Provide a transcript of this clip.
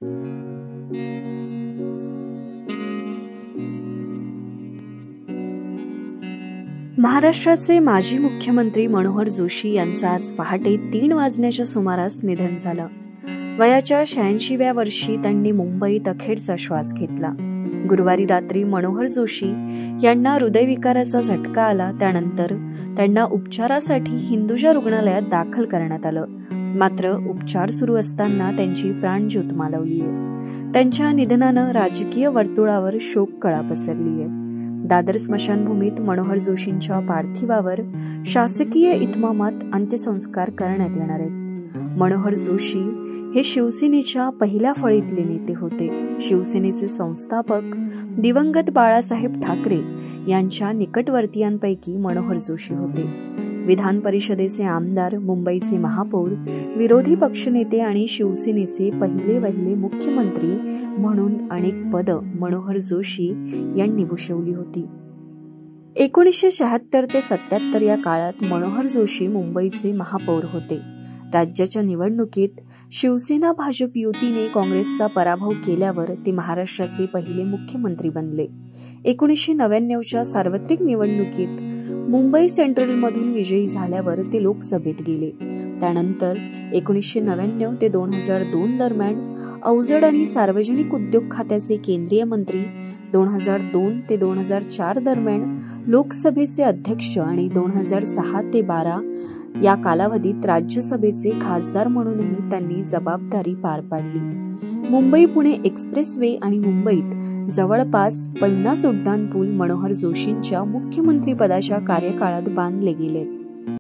महाराष्ट्राचे माजी मुख्यमंत्री मनोहर जोशी यांचं आज पहाटे 3 वाजण्याच्या सुमारास निधन झालं. वयाच्या 86व्या वर्षी त्यांनी मुंबईत अखेरचा श्वास घेतला. गुरुवारी रात्री मनोहर जोशी यांना हृदयविकाराचा झटका आला. त्यानंतर त्यांना उपचारासाठी हिंदुजा रुग्णालयात दाखल करण्यात आलं. मात्र उपचार सुरू असताना त्यांची प्राणज्योत मालवली आहे. त्यांच्या निधनानं राजकीय वर्तुळावर शोककळा पसरली आहे. दादर स्मशानभूमीत मनोहर जोशींच्या पार्थिवावर शासकीय इतमामात अंत्यसंस्कार करण्यात येणार आहेत. मनोहर जोशी हे शिवसेनेच्या पहिल्या फळीतले नेते होते. शिवसेनेचे संस्थापक दिवंगत बाळासाहेब ठाकरे यांच्या निकटवर्तीयांपैकी मनोहर जोशी होते. विधान परिषदेचे आमदार, मुंबईचे महापौर, विरोधी पक्षनेते आणि शिवसेनेचे पहिले मुख्यमंत्री म्हणून अनेक पदं मनोहर जोशी यांनी भूषवली होती. 1976 ते 77 या काळात मनोहर जोशी मुंबईचे महापौर होते. राज्याच्या निवडणुकीत शिवसेना भाजप युतीने काँग्रेसचा पराभव केल्यावर ते महाराष्ट्राचे पहिले मुख्यमंत्री बनले. 1999च्या सार्वत्रिक निवडणुकीत मुंबई सेंट्रलमधून विजयी झाल्यावर ते लोकसभेत गेले. त्यानंतर 1999 ते 2002 दरम्यान अवजड आणि सार्वजनिक उद्योग खात्याचे केंद्रीय मंत्री, 2002 ते 2004 दरम्यान लोकसभेचे अध्यक्ष आणि 2006 ते 12 या कालावधीत राज्यसभेचे खासदार म्हणूनही त्यांनी जबाबदारी पार पाडली. मुंबई पुणे एक्सप्रेसवे आणि मुंबईत जवळपास 50 उड्डाणपूल मनोहर जोशींच्या मुख्यमंत्रीपदाच्या कार्यकाळात बांधले गेले.